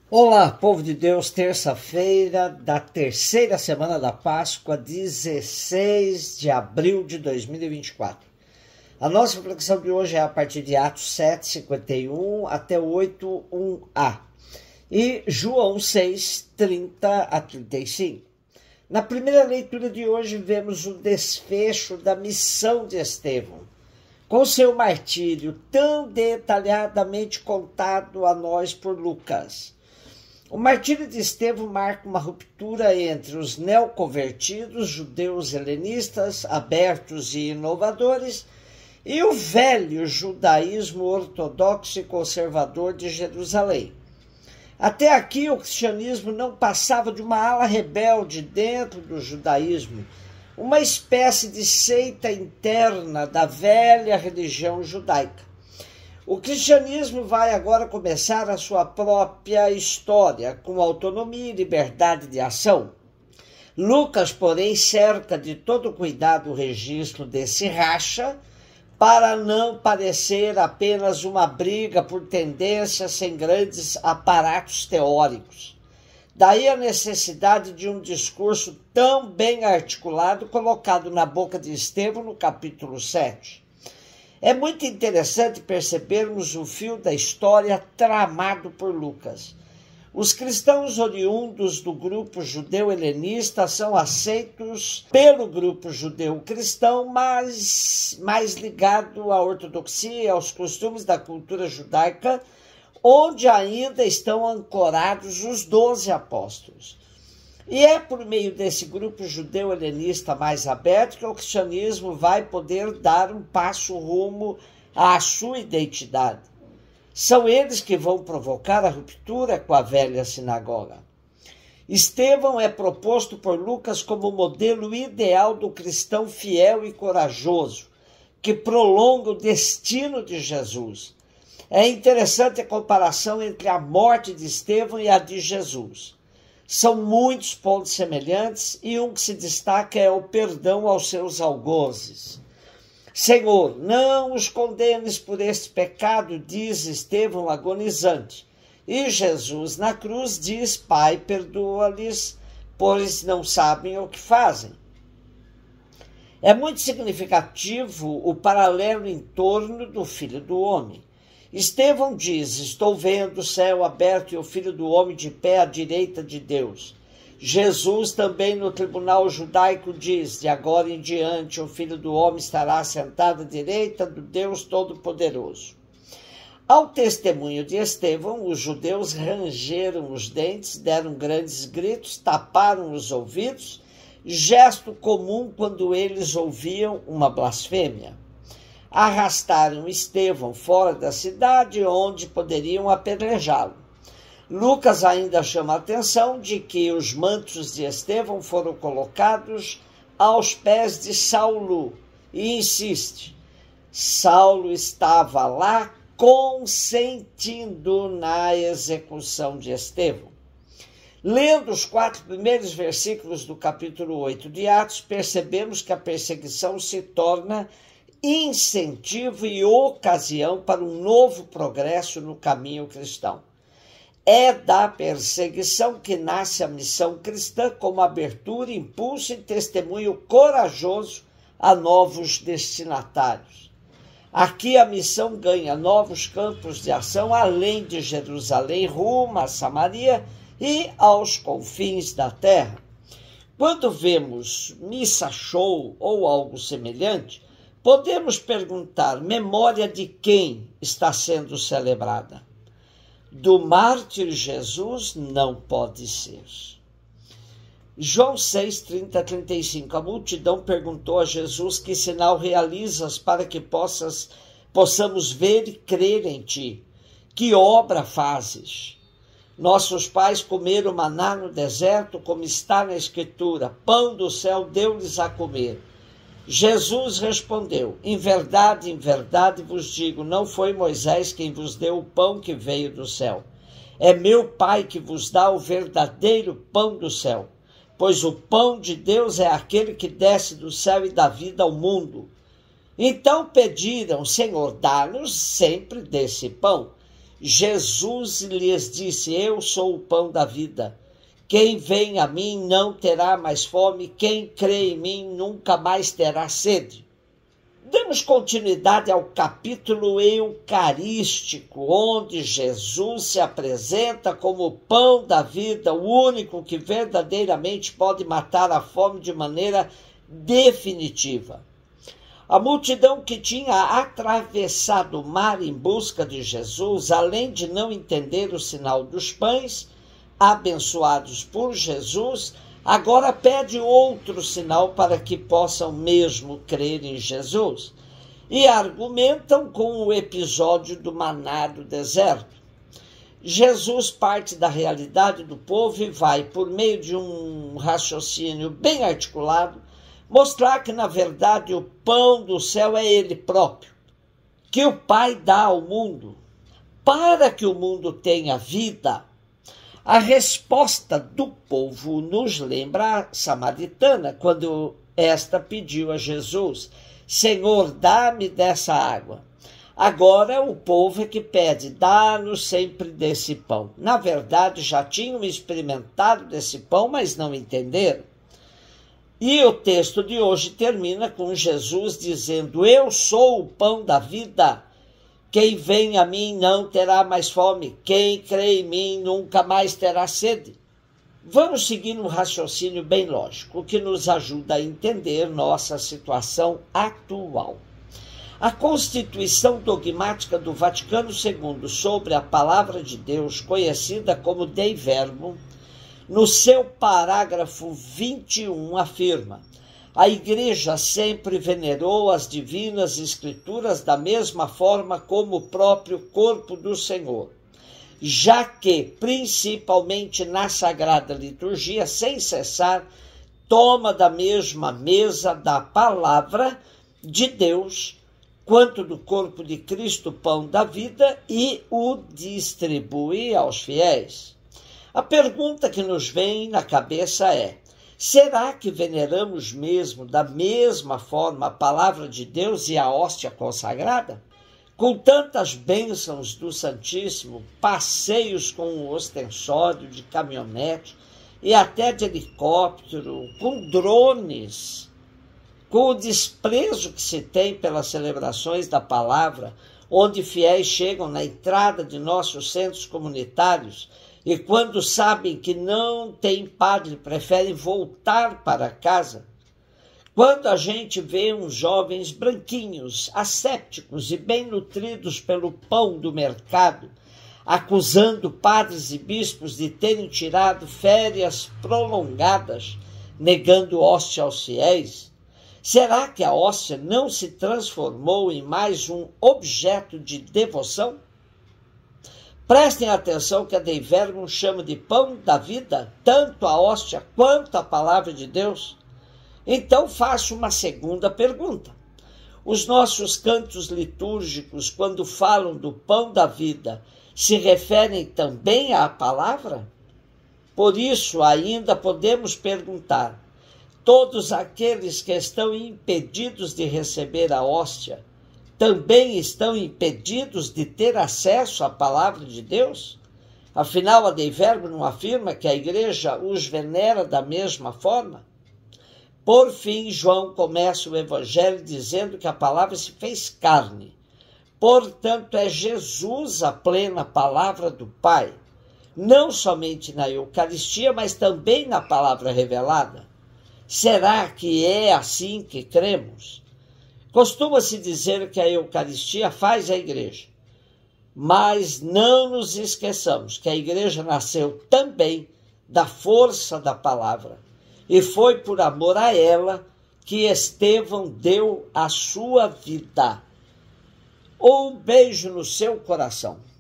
Olá, povo de Deus, terça-feira da terceira semana da Páscoa, 16 de abril de 2024. A nossa reflexão de hoje é a partir de Atos 7, 51 até 8, 1a e João 6, 30 a 35. Na primeira leitura de hoje vemos o desfecho da missão de Estevão, com seu martírio tão detalhadamente contado a nós por Lucas. O martírio de Estevão marca uma ruptura entre os neoconvertidos, judeus helenistas, abertos e inovadores, e o velho judaísmo ortodoxo e conservador de Jerusalém. Até aqui o cristianismo não passava de uma ala rebelde dentro do judaísmo, uma espécie de seita interna da velha religião judaica. O cristianismo vai agora começar a sua própria história, com autonomia e liberdade de ação. Lucas, porém, cerca de todo cuidado o registro desse racha, para não parecer apenas uma briga por tendências sem grandes aparatos teóricos. Daí a necessidade de um discurso tão bem articulado colocado na boca de Estevão no capítulo 7. É muito interessante percebermos o fio da história tramado por Lucas. Os cristãos oriundos do grupo judeu-helenista são aceitos pelo grupo judeu-cristão, mas mais ligado à ortodoxia e aos costumes da cultura judaica, onde ainda estão ancorados os 12 apóstolos. E é por meio desse grupo judeu-helenista mais aberto que o cristianismo vai poder dar um passo rumo à sua identidade. São eles que vão provocar a ruptura com a velha sinagoga. Estevão é proposto por Lucas como o modelo ideal do cristão fiel e corajoso, que prolonga o destino de Jesus. É interessante a comparação entre a morte de Estevão e a de Jesus. São muitos pontos semelhantes e um que se destaca é o perdão aos seus algozes. Senhor, não os condenes por este pecado, diz Estevão agonizante. E Jesus na cruz diz, Pai, perdoa-lhes, pois não sabem o que fazem. É muito significativo o paralelo em torno do Filho do Homem. Estevão diz, estou vendo o céu aberto e o Filho do Homem de pé à direita de Deus. Jesus também no tribunal judaico diz, de agora em diante o Filho do Homem estará sentado à direita do Deus Todo-Poderoso. Ao testemunho de Estevão, os judeus rangeram os dentes, deram grandes gritos, taparam os ouvidos, gesto comum quando eles ouviam uma blasfêmia. Arrastaram Estevão fora da cidade, onde poderiam apedrejá-lo. Lucas ainda chama a atenção de que os mantos de Estevão foram colocados aos pés de Saulo e insiste, Saulo estava lá consentindo na execução de Estevão. Lendo os 4 primeiros versículos do capítulo 8 de Atos, percebemos que a perseguição se torna incentivo e ocasião para um novo progresso no caminho cristão. É da perseguição que nasce a missão cristã como abertura, impulso e testemunho corajoso a novos destinatários. Aqui a missão ganha novos campos de ação além de Jerusalém, rumo a Samaria e aos confins da terra. Quando vemos missa show ou algo semelhante, podemos perguntar, memória de quem está sendo celebrada? Do mártir Jesus não pode ser. João 6, 30 a 35. A multidão perguntou a Jesus, que sinal realizas para que possamos ver e crer em ti? Que obra fazes? Nossos pais comeram maná no deserto, como está na Escritura, pão do céu deu-lhes a comer. Jesus respondeu, em verdade vos digo, não foi Moisés quem vos deu o pão que veio do céu. É meu Pai que vos dá o verdadeiro pão do céu, pois o pão de Deus é aquele que desce do céu e dá vida ao mundo. Então pediram, Senhor, dá-nos sempre desse pão. Jesus lhes disse: eu sou o pão da vida. Quem vem a mim não terá mais fome, quem crê em mim nunca mais terá sede. Demos continuidade ao capítulo eucarístico, onde Jesus se apresenta como o pão da vida, o único que verdadeiramente pode matar a fome de maneira definitiva. A multidão que tinha atravessado o mar em busca de Jesus, além de não entender o sinal dos pães, abençoados por Jesus, agora pede outro sinal para que possam mesmo crer em Jesus. E argumentam com o episódio do maná do deserto. Jesus parte da realidade do povo e vai, por meio de um raciocínio bem articulado, mostrar que, na verdade, o pão do céu é ele próprio, que o Pai dá ao mundo, para que o mundo tenha vida. A resposta do povo nos lembra a samaritana, quando esta pediu a Jesus: Senhor, dá-me dessa água. Agora o povo é que pede: dá-nos sempre desse pão. Na verdade, já tinham experimentado desse pão, mas não entenderam. E o texto de hoje termina com Jesus dizendo: eu sou o pão da vida. Quem vem a mim não terá mais fome. Quem crê em mim nunca mais terá sede. Vamos seguir um raciocínio bem lógico, que nos ajuda a entender nossa situação atual. A Constituição Dogmática do Vaticano II sobre a Palavra de Deus, conhecida como Dei Verbum, no seu parágrafo 21, afirma: a Igreja sempre venerou as divinas Escrituras da mesma forma como o próprio corpo do Senhor, já que, principalmente na Sagrada Liturgia, sem cessar, toma da mesma mesa da Palavra de Deus, quanto do corpo de Cristo, pão da vida, e o distribui aos fiéis. A pergunta que nos vem na cabeça é: será que veneramos mesmo da mesma forma a palavra de Deus e a hóstia consagrada? Com tantas bênçãos do Santíssimo, passeios com o ostensório de caminhonete e até de helicóptero, com drones, com o desprezo que se tem pelas celebrações da palavra, onde fiéis chegam na entrada de nossos centros comunitários e, quando sabem que não tem padre, preferem voltar para casa. Quando a gente vê uns jovens branquinhos, assépticos e bem nutridos pelo pão do mercado, acusando padres e bispos de terem tirado férias prolongadas, negando hóstia aos fiéis, será que a hóstia não se transformou em mais um objeto de devoção? Prestem atenção que a Dei Verbum chama de pão da vida tanto a hóstia quanto a palavra de Deus. Então faço uma segunda pergunta. Os nossos cantos litúrgicos, quando falam do pão da vida, se referem também à palavra? Por isso, ainda podemos perguntar: todos aqueles que estão impedidos de receber a hóstia também estão impedidos de ter acesso à palavra de Deus? Afinal, a Dei Verbum não afirma que a Igreja os venera da mesma forma? Por fim, João começa o Evangelho dizendo que a palavra se fez carne. Portanto, é Jesus a plena palavra do Pai, não somente na Eucaristia, mas também na palavra revelada. Será que é assim que cremos? Costuma-se dizer que a Eucaristia faz a Igreja, mas não nos esqueçamos que a Igreja nasceu também da força da palavra, e foi por amor a ela que Estevão deu a sua vida. Um beijo no seu coração.